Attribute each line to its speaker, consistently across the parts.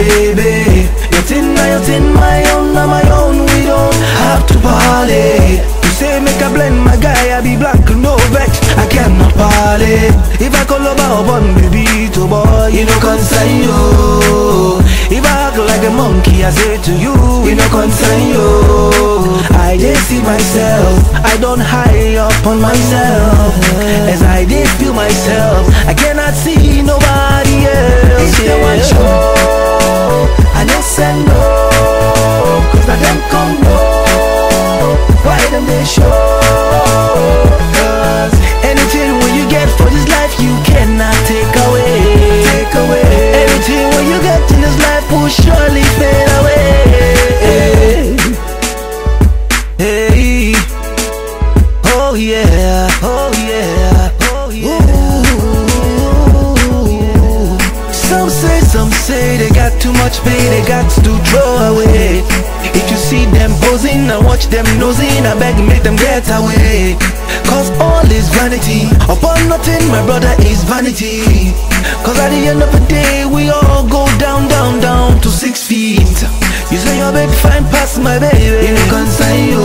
Speaker 1: baby. Your thing, my own, na my own. We don't have to party. You say make a blend, my guy, I be black, no vex. I cannot party. If I call over one baby to boy, you know concern you. If I act like a monkey, I say to you, you know concern you. I just see myself, I don't hide up on myself. As I did feel myself, I cannot see nobody else. It's the one show, I don't send no, cause I don't come no. Why them they show? Cause anything when you get for this life, you cannot take away. Take away. Anything when you get in this life will surely fade away. Hey, oh yeah, oh yeah, oh yeah. Ooh. Some say they got too much pay, they got to throw away. If you see them posing and watch them nosing, I beg make them get away. Cause all is vanity, upon nothing my brother is vanity. Cause at the end of the day we all go down, down, down to 6 feet. You say your baby fine past my baby, it don't concern you.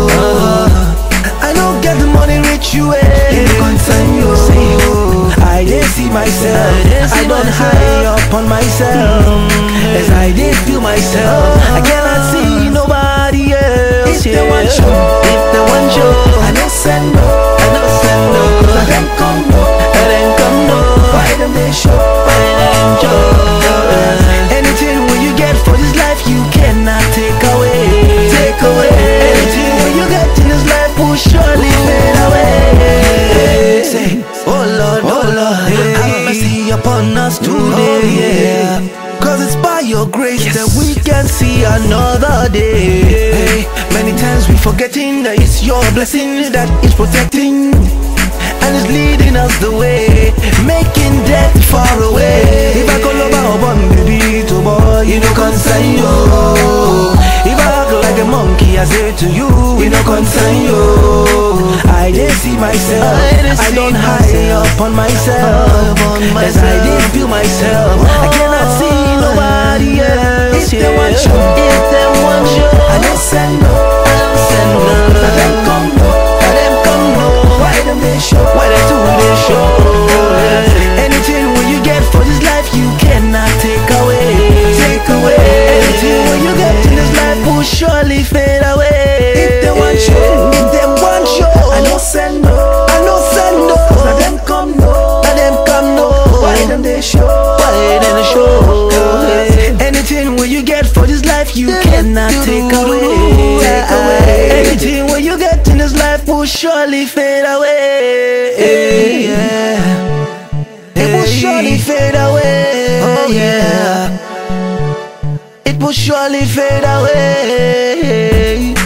Speaker 1: I don't get the money rich you ain't, it don't concern you. I did see myself, I don't hide up on myself. As I did feel myself, I cannot see nobody else. If the one show, if the one show, I don't send no, I don't send no. I don't come no, I don't come no. Why them they show, why them show? Anything when you get for this life, you cannot take away. Take away. Anything when you get in this life will surely fade away. Say, oh Lord, have mercy upon us today. Cause it's by your grace that we can see another day. Many times we forgetting that it's your blessing that is protecting and is leading us the way, making death far away. If I call over one baby to boy, you know concern you. If I act like a monkey, I say to you, you know concern you. I did see myself, I don't hide up on myself. As I did feel myself, I cannot see nobody else. If them one show, if them one show, I don't send no, I don't send no. I them come no, I them come no. Why them they show? Why they do they show? Anything when you get for this life, you cannot take away. Take away. Anything when you get in this life will surely fade away. If them one show, if them one show, I don't send no, I don't send no. I them come no, I them come no. Why them they show? Why them they show? Anything when you get for this life, you cannot take away. Take away. Anything when you get in this life will surely fade away. It will surely fade away. Oh yeah. It will surely fade away.